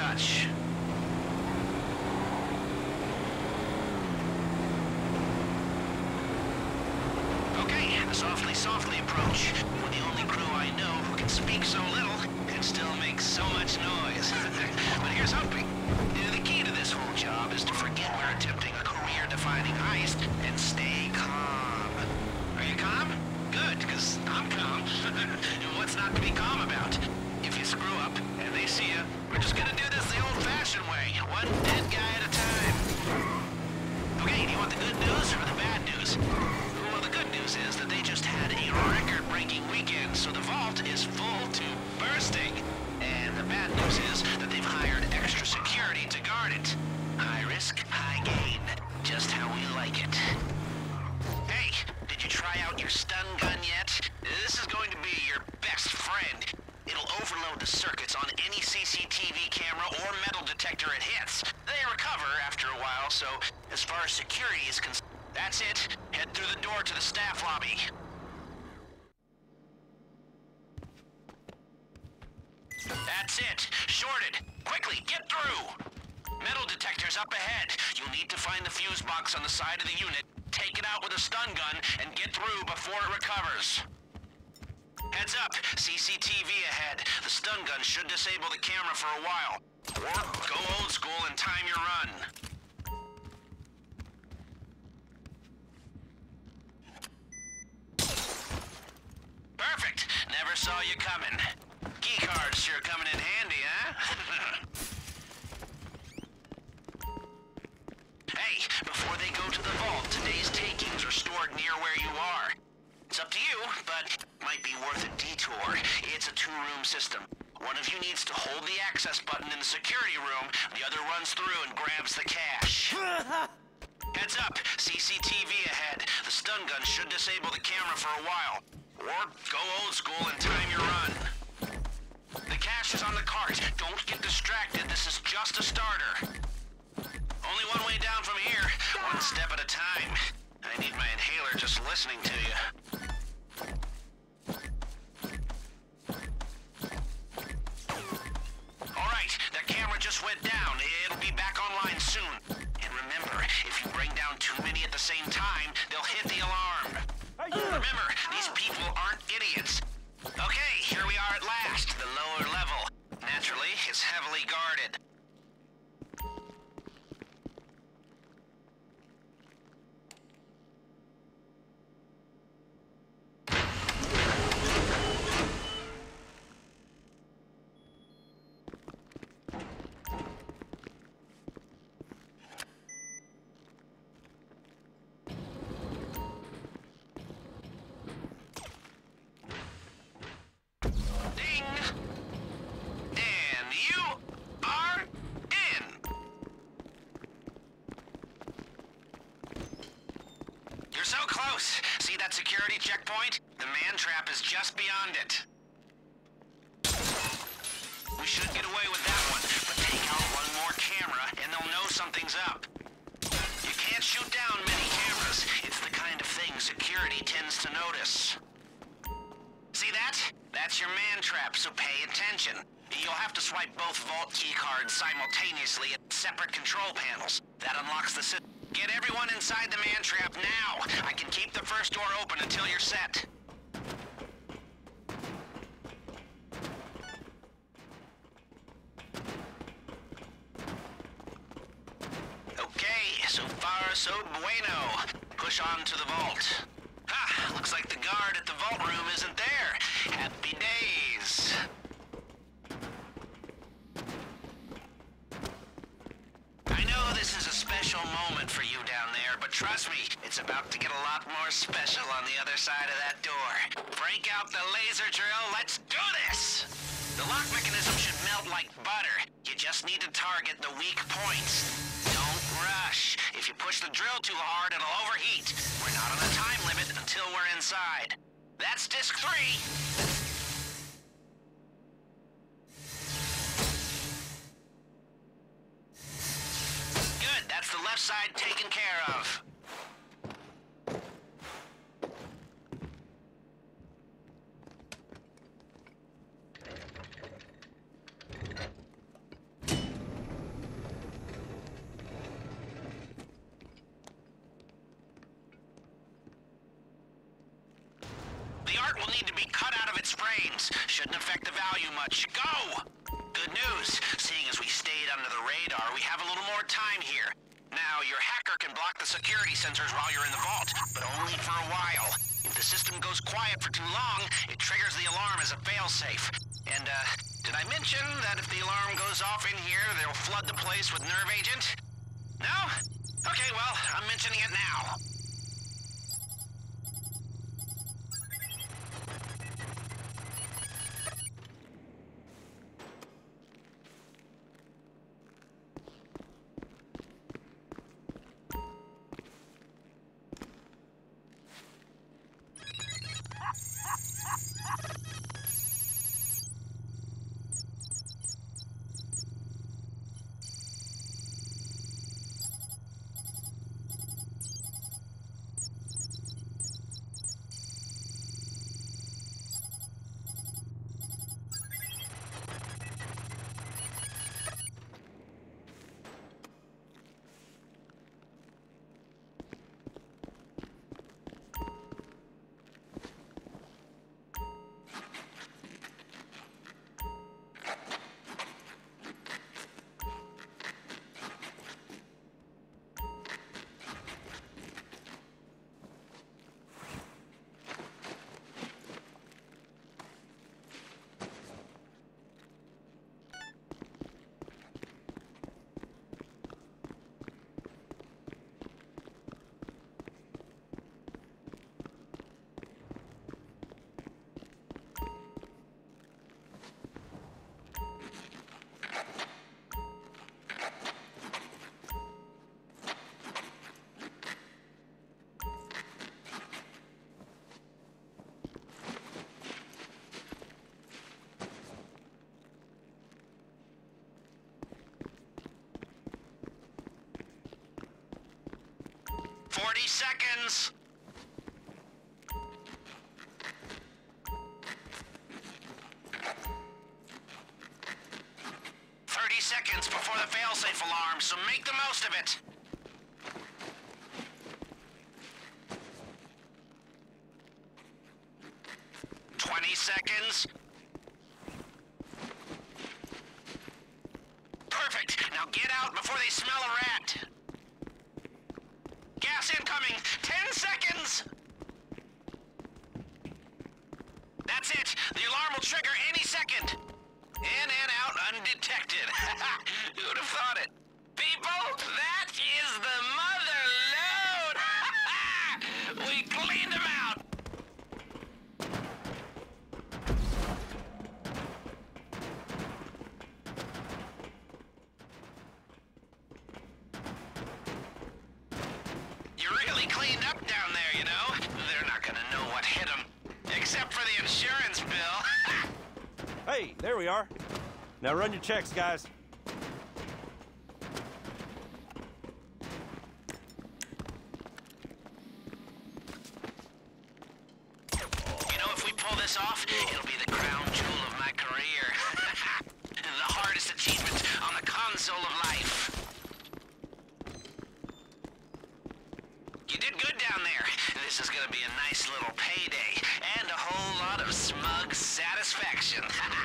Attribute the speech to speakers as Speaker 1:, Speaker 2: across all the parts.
Speaker 1: touch. Okay, the softly approach. We're the only crew I know who can speak so little and still make so much noise. But here's hoping. The key to this whole job is to forget we're attempting a career-defining heist and stay calm. Are you calm? Good, because I'm calm. What's not to be calm about? If you screw up and they see you, we're just gonna do this the old-fashioned way, one dead guy at a time. Okay, do you want the good news or the bad news? Well, the good news is that they just had a record-breaking weekend, so the vault is full to bursting. And the bad news is that they've hired extra security to guard it. High risk, high gain. Just how we like it. Hey, did you try out your stun gun yet? This is going to be your best friend. It'll overload the circuits on any CCTV camera or metal detector it hits. They recover after a while, so as far as security is concerned, that's it. Head through the door to the staff lobby. That's it. Shorted. Quickly, get through! Metal detector's up ahead. You'll need to find the fuse box on the side of the unit, take it out with a stun gun, and get through before it recovers. Heads up, CCTV ahead. The stun gun should disable the camera for a while. Or go old school and time your run. Perfect. Never saw you coming. Keycards sure coming in handy, huh? Hey, before they go to the vault, today's takings are stored near where you are. It's up to you, but might be worth a detour. It's a two-room system. One of you needs to hold the access button in the security room, the other runs through and grabs the cash. Heads up, CCTV ahead. The stun gun should disable the camera for a while. Or go old school and time your run. The cash is on the cart. Don't get distracted, this is just a starter. Only one way down from here, one step at a time. I need my inhaler just listening to you. Alright, that camera just went down. It'll be back online soon. And remember, if you bring down too many at the same time, they'll hit the alarm. Remember, these people aren't idiots. Okay, here we are at last, the lower level. Naturally, it's heavily guarded. So close. See that security checkpoint? The man trap is just beyond it. We should get away with that one, but take out one more camera and they'll know something's up. You can't shoot down many cameras. It's the kind of thing security tends to notice. See that? That's your man trap, so pay attention. You'll have to swipe both vault keycards simultaneously at separate control panels. That unlocks the system. Get everyone inside the man trap now. I can keep the first door open until you're set. Okay, so far so bueno. Push on to the vault. Ha! Looks like the guard at the vault room isn't there. Happy days. I know this is a special moment for you down there, but trust me, it's about to get a lot more special on the other side of that door. Break out the laser drill, let's do this! The lock mechanism should melt like butter. You just need to target the weak points. Don't rush. If you push the drill too hard, it'll overheat. We're not on a time limit until we're inside. That's disc 3. That's the left side taken care of. brains. Shouldn't affect the value much. Go! Good news. Seeing as we stayed under the radar, we have a little more time here. Now, your hacker can block the security sensors while you're in the vault, but only for a while. If the system goes quiet for too long, it triggers the alarm as a failsafe. And, did I mention that if the alarm goes off in here, they'll flood the place with nerve agent? No? Okay, well, I'm mentioning it now. Seconds. 30 seconds before the failsafe alarm, so make the most of it. Seconds. Perfect. Now get out before they smell a rat. Gas incoming! 10 seconds! That's it! The alarm will trigger any second! In and out undetected. Who would have thought it? People, that is the mother load! We cleaned them out! Cleaned up down there, you know? They're not gonna know what hit them. Except for the insurance bill.
Speaker 2: Hey, there we are. Now run your checks, guys.
Speaker 1: You know, if we pull this off, it'll be the crown jewel of my career. The hardest achievement on the console of life. You did good down there. This is gonna be a nice little payday, and a whole lot of smug satisfaction.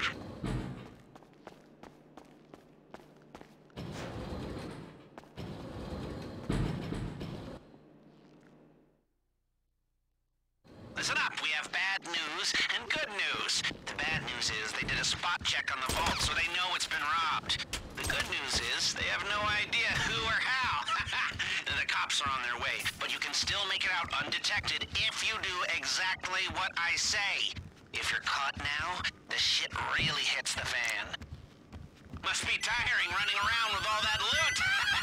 Speaker 1: Listen up, we have bad news and good news. The bad news is they did a spot check on the vault, so they know it's been robbed. The good news is they have no idea who or how. The cops are on their way, but you can still make it out undetected if you do exactly what I say. If you're caught now, the shit really hits the fan. Must be tiring running around with all that loot.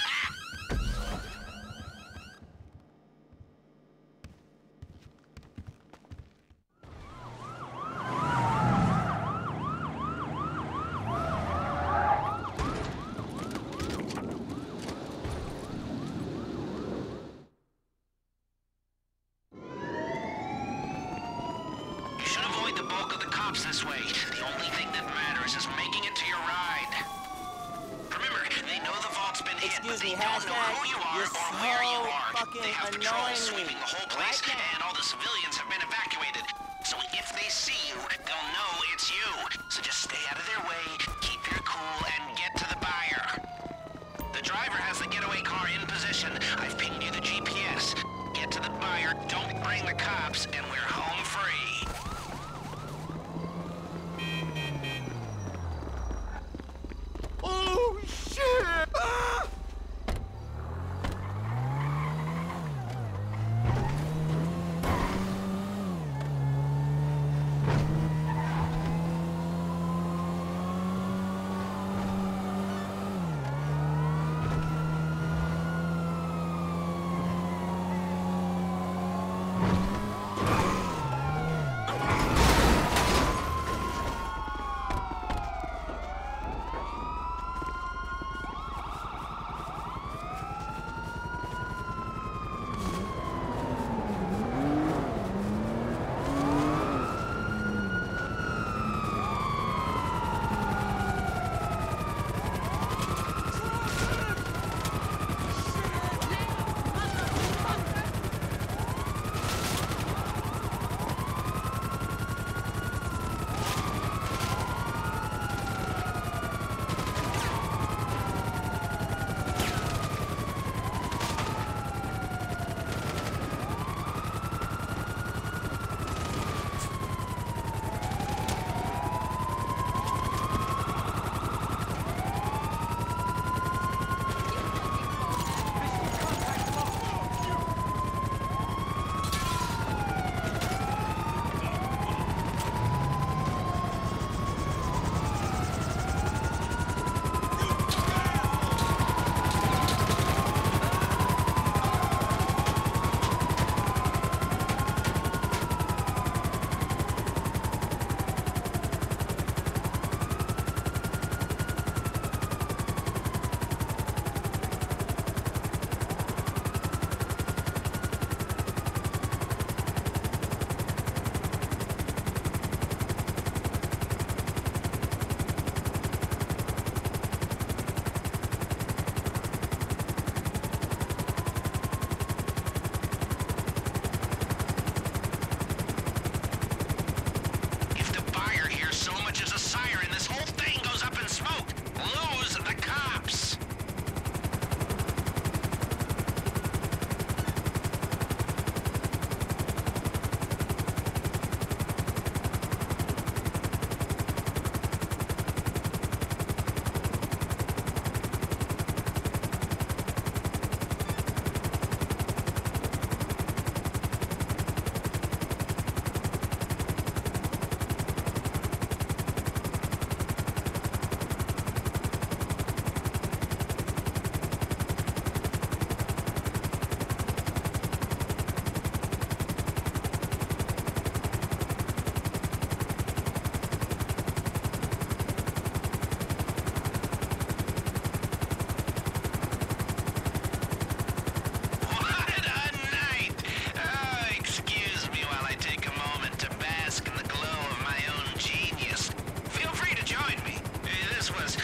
Speaker 1: This way. The only thing that matters is making it to your ride. Remember, they know the vault's been hit, but they don't know who you are or where you are. They have patrols sweeping the whole place, and all the civilians have been evacuated. So if they see you, they'll know Stay out of their way, keep your cool, and get to the buyer. The driver has the getaway car in position. I've pinged you the GPS. Get to the buyer, don't bring the cops, and we're home free.
Speaker 3: Oh, shit! Ah!
Speaker 1: This was